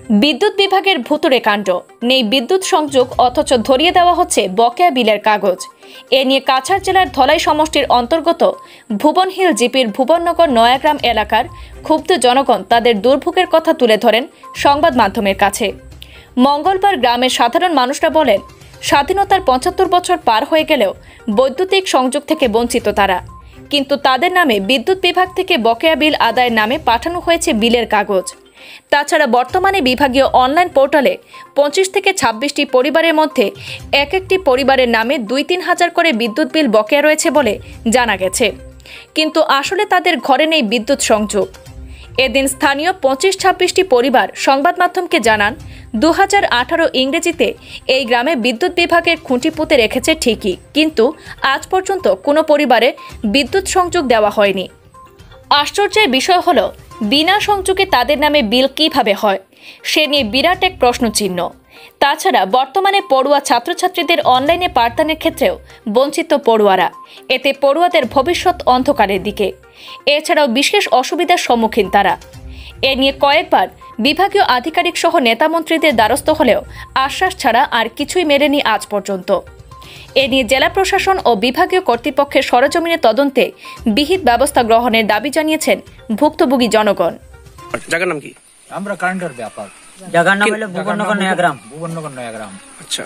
বিদ্যুৎ বিভাগের ভুতুড়ে কাণ্ড। নেই বিদ্যুৎ সংযোগ, অথচ ধরিয়ে দেওয়া হচ্ছে বকেয়া বিলের কাগজ। এ নিয়ে কাছাড় জেলার ধলাই সমষ্টির অন্তর্গত ভুবনহিল জিপির ভুবননগর নয়াগ্রাম এলাকার ক্ষুব্ধ জনগণ তাদের দুর্ভোগের কথা তুলে ধরেন সংবাদ মাধ্যমের কাছে। মঙ্গলবার গ্রামের সাধারণ মানুষরা বলেন, স্বাধীনতার ৭৫ বছর পার হয়ে গেলেও বৈদ্যুতিক সংযোগ থেকে বঞ্চিত তারা। কিন্তু তাদের নামে বিদ্যুৎ বিভাগ থেকে বকেয়া বিল আদায়ের নামে পাঠানো হয়েছে বিলের কাগজ। তাছাড়া বর্তমানে বিভাগীয় অনলাইন পোর্টালে ২৫ থেকে ২৬টি পরিবারের মধ্যে এক একটি পরিবারের নামে ২-৩ হাজার করে বিদ্যুৎ বিল বকেয়া রয়েছে বলে জানা গেছে। কিন্তু আসলে তাদের ঘরে নেই বিদ্যুৎ সংযোগ। এদিন স্থানীয় ২৫-২৬টি পরিবার সংবাদ মাধ্যমকে জানান, ২০১৮ ইংরেজিতে এই গ্রামে বিদ্যুৎ বিভাগের খুঁটি পুঁতে রেখেছে ঠিকই, কিন্তু আজ পর্যন্ত কোনো পরিবারে বিদ্যুৎ সংযোগ দেওয়া হয়নি। আশ্চর্যের বিষয় হল, বিনা সংযোগে তাদের নামে বিল কিভাবে হয়, সে নিয়ে বিরাট এক প্রশ্নচিহ্ন। তাছাড়া বর্তমানে পড়ুয়া ছাত্রছাত্রীদের অনলাইনে পাঠদানের ক্ষেত্রেও বঞ্চিত পড়ুয়ারা। এতে পড়ুয়াদের ভবিষ্যৎ অন্ধকারের দিকে। এছাড়াও বিশেষ অসুবিধার সম্মুখীন তারা। এ নিয়ে কয়েকবার বিভাগীয় আধিকারিক সহ নেতামন্ত্রীদের দ্বারস্থ হলেও আশ্বাস ছাড়া আর কিছুই মেলেনি আজ পর্যন্ত। এ নিয়ে জেলা প্রশাসন ও বিভাগীয় কর্তৃপক্ষের সরেজমিনে তদন্তে বিহিত ব্যবস্থা গ্রহণের দাবি জানিয়েছেন ভুক্তভোগী জনগণ। জায়গার নাম কি? আমরা কারেন্টের ব্যাপার। জায়গার নাম হলো ভুবননগর নয়াগ্রাম। ভুবননগর নয়াগ্রাম। আচ্ছা,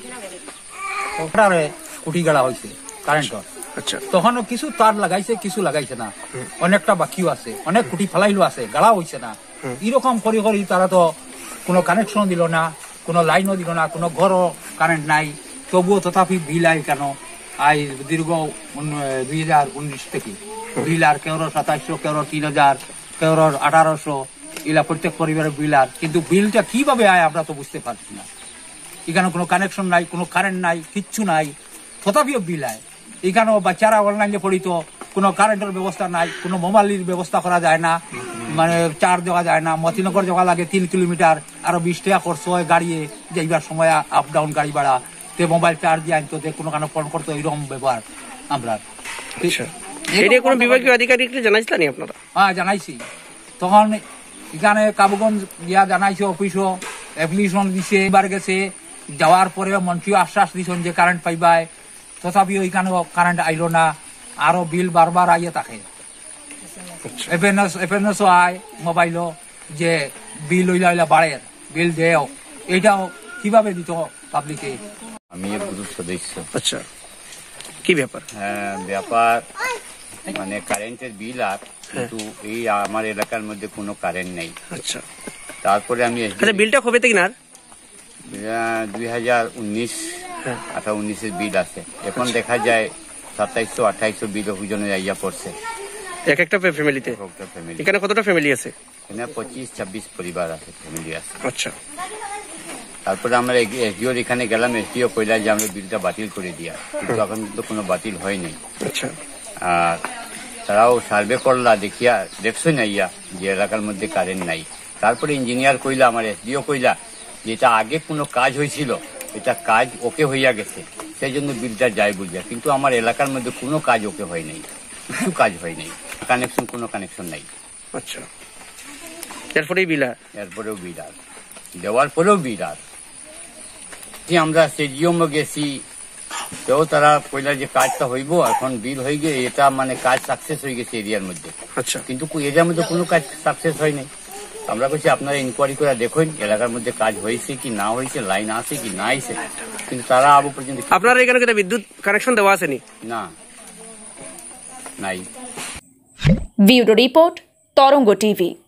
ওখানে কুটি গাড়া হয়েছে কারেন্টর। আচ্ছা, তখনও কিছু তার লাগাইছে, কিছু লাগাইছে না, অনেকটা বাকিও আছে, অনেক কুটি ফেলাইলো আছে, গাড়া হয়েছে না। এরকম করি করি তারা তো কোনো কানেকশন দিল না, কোনো লাইনও দিল না, কোনো ঘরও কারেন্ট নাই। তবুও তথাপি বিল আয় কেন আই দীর্ঘ 2019 থেকে বিল আর কেউর ২৭০০, কেউর ৩০০০, কেউর ১৮০০, এলা প্রত্যেক পরিবারের বিল। আর কিন্তু বিলটা কিভাবে আয় আমরা তো বুঝতে পারছি না। এখানে কোনো কানেকশন নাই, কোনো কারেন্ট নাই, কিচ্ছু নাই, তথাপিও বিল আয়। এখানেও বাচ্চারা অনলাইনে পড়িত, কোনো কারেন্টের ব্যবস্থা নাই, কোনো মোবাইলের ব্যবস্থা করা যায় না, মানে চার্জ দেওয়া যায় না। মতিনগর যাওয়া লাগে ৩ কিলোমিটার, আরো 20 টাকা খরচ হয় গাড়িয়ে যাইবার সময়, আপ ডাউন গাড়ি ভাড়া। তে মোবাইল চার্জ দিয়ে আনতো, কোনো কারণে ফোন করতো, এরকম ব্যবহার আমরা। কোনো বিভাগীয় আধিকারিককে জানাইছিলেন আপনারা? হ্যাঁ, জানাইছি। তখন এখানে কাবুগঞ্জ ইয়া জানাইছে, অফিসও অ্যাপ্লিকেশন দিছে, এবার গেছে। যাওয়ার পরে মন্ত্রীও আশ্বাস দিচ্ছেন যে কারেন্ট পাইবাই, তথাপিও এখানেও কারেন্ট আইলো না, আরো বিল বারবার আইয়ে থাকে। এফএনএসও আয় মোবাইলও যে বিল ওইলা বাড়ে, বিল দেও, এইটাও কিভাবে দিত পাবলিকে? আমি গ্রুপ সদস্য। আচ্ছা, কি ব্যাপার? হ্যাঁ, ব্যাপার মানে কারেন্টের বিল আর, কিন্তু এই আমার এলাকার মধ্যে কোনো কারেন্ট নেই। আচ্ছা, তারপরে আমি বিলটা কবে থেকে না 2019-18-19 বিল আছে। এখন দেখা যায় ২৭০০-২৮০০ বিল অভিযোগে যাইয়া পড়ছে এক একটা ফ্যামিলিতে। এখানে কতটা ফ্যামিলি আছে? এখানে 25-26 পরিবার আছে, ফ্যামিলি আছে। আচ্ছা, তারপরে আমরা এসডিওর এখানে গেলাম, এসডিও কইলা যে আমরা বিলটা বাতিল করে দিয়া, কিন্তু এখন তো কোনো বাতিল হয় নাই। আচ্ছা, আর তারাও সার্ভে করলা, দেখিয়া দেখছো না ইয়া যে এলাকার মধ্যে কারেন্ট নাই। তারপরে ইঞ্জিনিয়ার কইলা, আমার এসডিও কইলা যেটা আগে কোনো কাজ হয়েছিল, এটা কাজ ওকে হইয়া গেছে, সেই জন্য বিলটা যায় বুঝিয়া। কিন্তু আমার এলাকার মধ্যে কোনো কাজ ওকে হয় নাই, কিছু কাজ হয় নাই, কানেকশন কোনো কানেকশন নাই। আচ্ছা, এরপরেও বিল আর দেওয়ার পরেও বিল আর। আমরা স্টেডিয়াম গেছি, তো তারা কইলা যে কাজটা হইব, এখন বিল হয়ে গিয়ে এটা মানে কাজ সাকসেস হয়ে গেছে এরিয়ার মধ্যে। আচ্ছা, কিন্তু এরিয়ার মধ্যে কোনো কাজ সাকসেস হয় নাই। আমরা বলছি আপনারা ইনকোয়ারি করে দেখুন এলাকার মধ্যে কাজ হয়েছে কি না হয়েছে, লাইন আছে কি না আছে, কিন্তু তারা আবু পর্যন্ত। আপনারা এখানে বিদ্যুৎ কানেকশন দেওয়া আসেনি? না, নাই। Bureau report, Tarang TV.